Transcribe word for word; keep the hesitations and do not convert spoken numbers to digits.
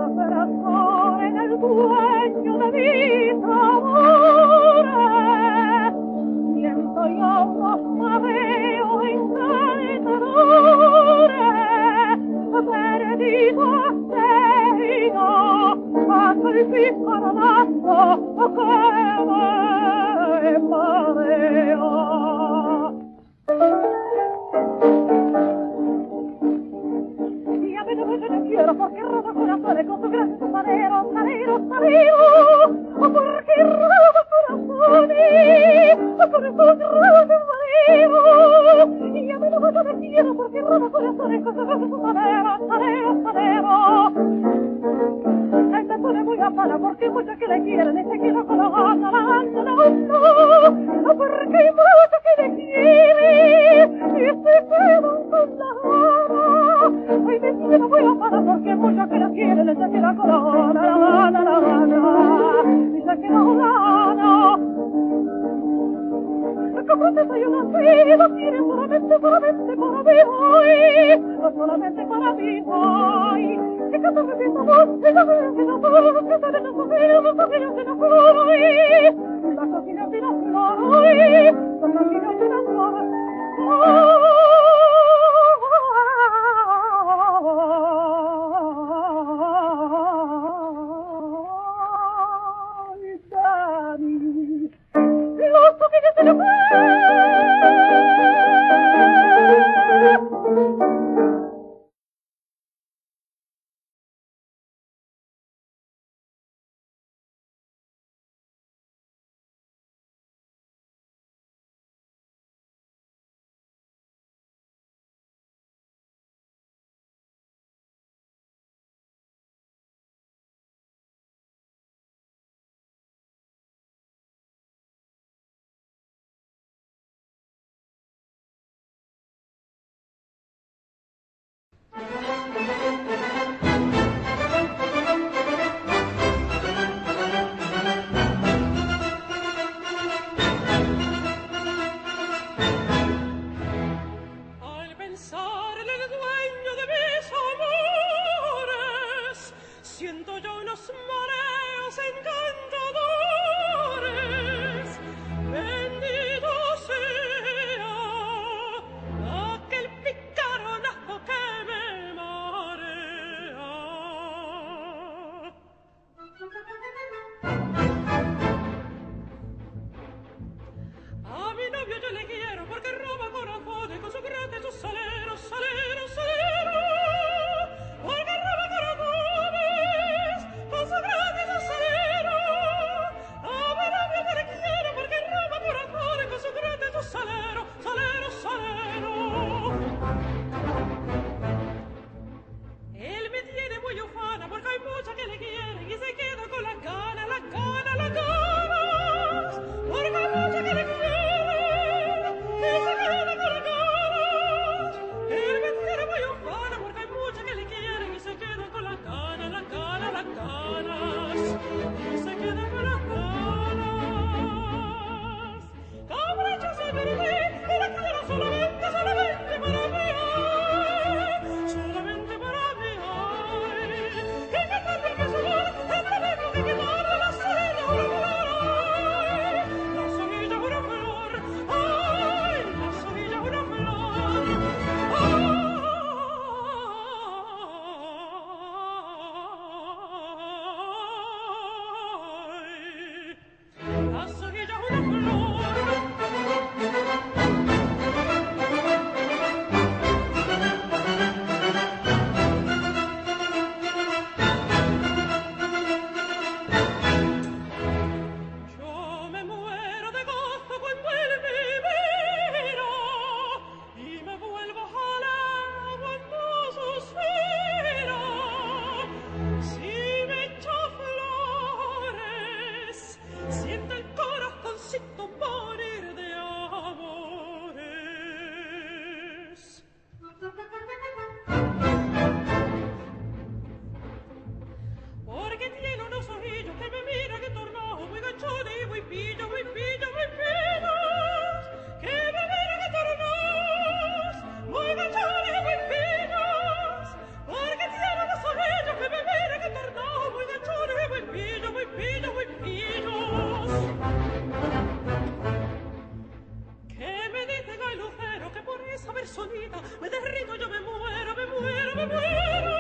corazón en el dueño de mi amores. Siento yo unos mareos encantadores, perdido asesino, aquel pícaro que me marea. Y a mí no me te quiero porque roba corazones con su gran salero, salero, salero, porque roba corazones con su gran salero. Y a mí no me te quiero porque roba corazones con su gran salero, salero, salero. Ay, me pone muy afana porque hay muchos que le quieren y se quieren con la gana, la gana, la gana, porque hay muchos que le quieren y se quedan con la gana. Ay, me pone muy afana porque hay muchos que la quieren y se quedan con la gana, la gana, la gana, y se quedan con la gana. Como te soy una fe, lo quiere solamente, solamente para mí, ay, solamente para mí, ay. Que canto me siento vos, que no me que no puedo, que sale los ojillos, los ojillos de la flor, ay. La cocina de la flor, ay, la cocina de la flor, ay, Dani. Los ojillos de la flor. personita, me derrito, yo me muero, me muero, me muero.